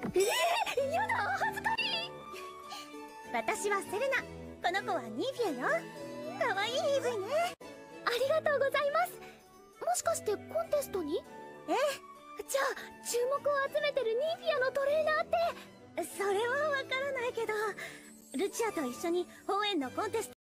やだ、恥ずかしい。私はセレナ、この子はニーフィアよ。かわいい EV ね。ありがとうございます。もしかしてコンテストに？ええ。じゃあ注目を集めてるニーフィアのトレーナーって。それはわからないけど、ルチアと一緒に応援のコンテスト